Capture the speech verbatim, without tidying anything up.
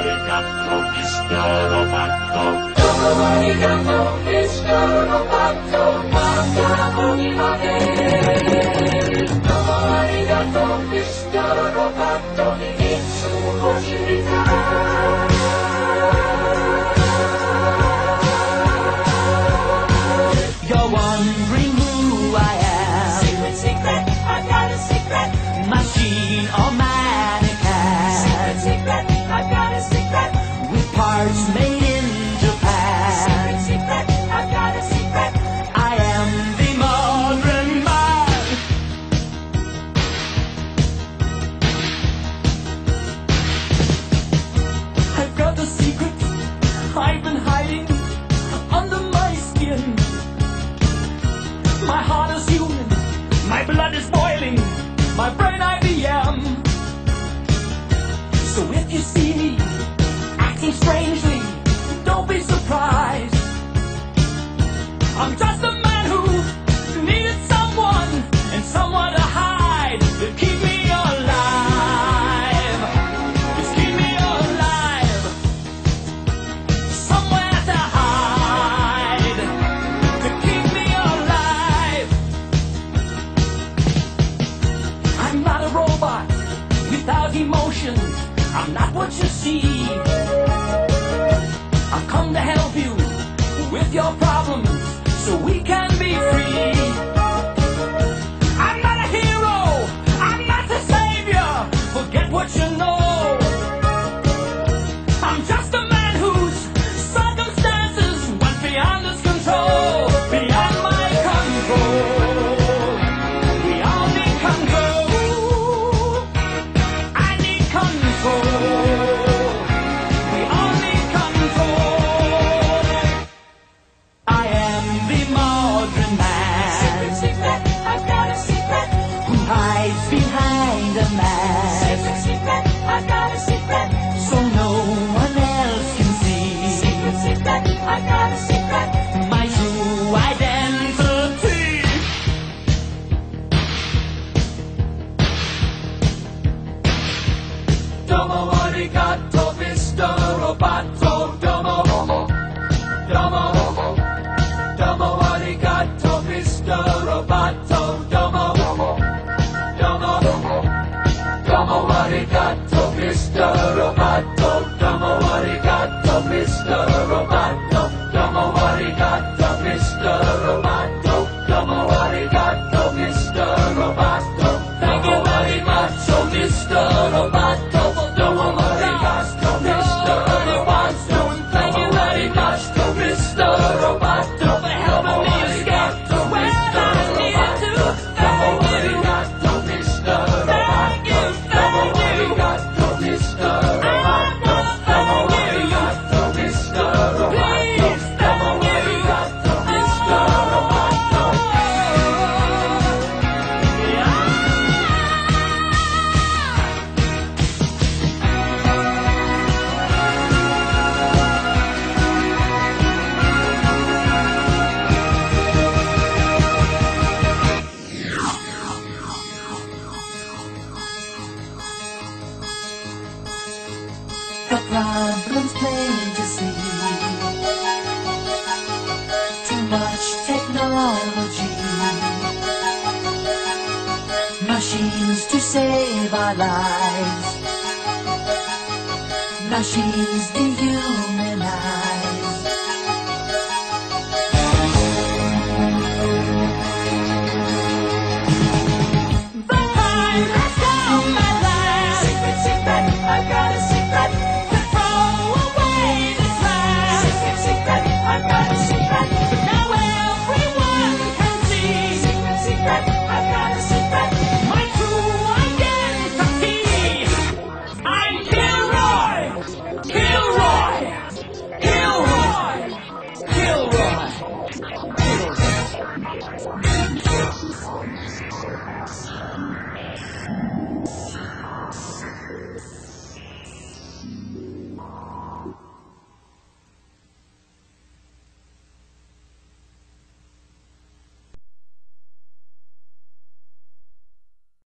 arigato, mister Roboto. Domo arigato, mister Roboto. Nakamoni-made. Domo arigato, mister Roboto. Hitsu o shiritai. You're wondering who I am. Secret, secret, I got a secret. Machine or mannequin. Secret, secret, I got a secret. With parts made in Japan. Secret, secret, I got a secret. I am the modern man. I've got a secret I've been hiding under my skin. My heart is human, my blood is boiling, my brain I B M. So if you see me acting strangely, don't be surprised. I'm just a man who needed someone and someone to hide to keep me alive. Just keep me alive. Somewhere to hide to keep me alive. I'm not a robot without emotions. I'm not what you see. I've come to help you with your problems so we can be free. I'm not a hero, I'm not the savior. Forget what you know. I'm just a man whose circumstances went beyond his control, beyond my control. We all need control. I need control. We all need control. I am the modern man. Secret, secret, I got a secret. Who hides behind a mask, Secret, secret, I got a secret. so no one else can see Secret, secret, I got a secret. my true identity. Domo arigato, mister Roboto. Domo, domo, domo arigato, mister Roboto. Domo, domo, domo arigato, mister Roboto. Domo arigato, mister Roboto. Domo arigato, mister Roboto. Domo arigato, mister Roboto. Thank you very much, oh mister Roboto. Domo arigato, mister Roboto. Thank you very much, oh mister Roboto. For helping me escape to where I needed to. Domo Thank you, arigato, mister thank you, Roboto. Domo thank you. arigato, mister Roboto. Domo arigato, mister Roboto. Domo arigato, mister Roboto. The problem's plain to see. Too much technology. Machines to save our lives. Machines dehumanize.